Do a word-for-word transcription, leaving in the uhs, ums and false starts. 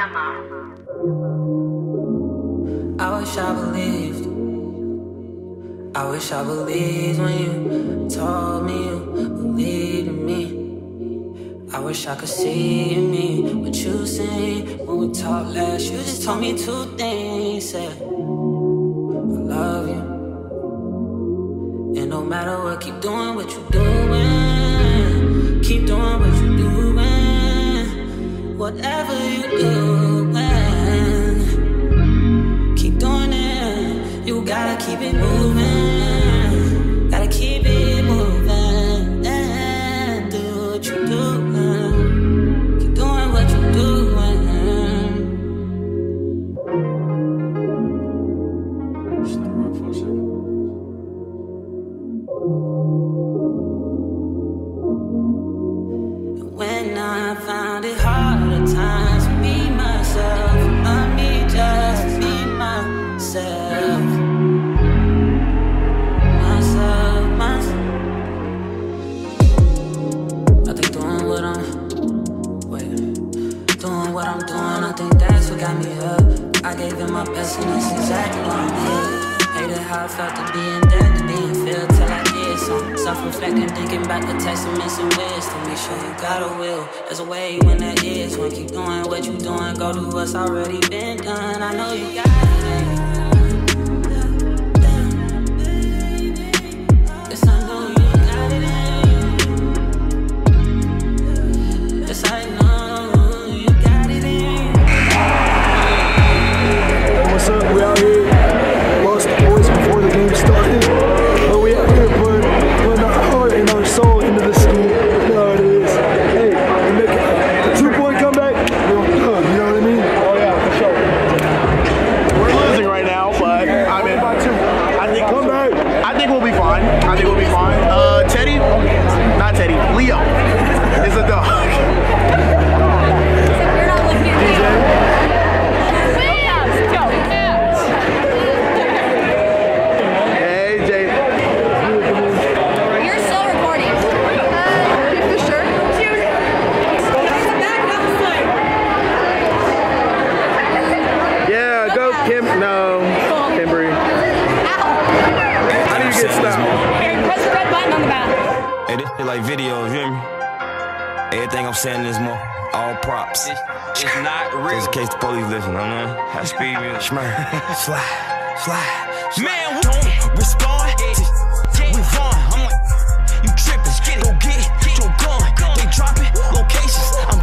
I wish I believed. I wish I believed when you told me you believed in me. I wish I could see in me what you see. When we talked last, you just told me two things. Said, I love you. And no matter what, keep doing what you're doing. Keep doing what you're doing. Whatever you doing, keep doing it. You gotta keep it moving. Gotta keep it moving. And do what you're doing. Keep doing what you're doing. When I found it hard at times to be myself, I need just to be myself. Myself, myself. I think doing what I'm, wait, doing what I'm doing, I think that's what got me up. I gave it my best and that's exactly what I'm here. Hated how I felt to be in debt, to be in field till I did something. Self-reflecting, thinking back to testaments and wisdom. Make sure you got a will. There's a way when that is. When keep doing what you doing, go do what's already been done. I know you got it. Yes, I know you got it. Yes, I know you got it. What's up? We out here. Lost the boys before the game started. But we out here putting, putting our heart and our soul into this game. You know what it is. Hey, we make a two-point comeback. We're done, you know what I mean? Oh yeah, for sure. We're losing right now, but I mean, I think Come back. I think we'll be fine. I think we'll be fine. Uh, Teddy, not Teddy, Leo is a dog. You're not looking at me. Hey, Jay. You're still recording. Uh, keep the shirt. Yeah, go Kim. No, Kimberly. How do you get stopped? Here, press the red button on the back. Hey, this shit like videos, you hear me? Everything I'm saying is more all props. It's, it's not real. Just in case the police listen, I mean, I speed music. Schmur, slide, slide. Man, we don't respond. We run. I'm like, you trippin'. Go get your gun. They dropping locations. I'm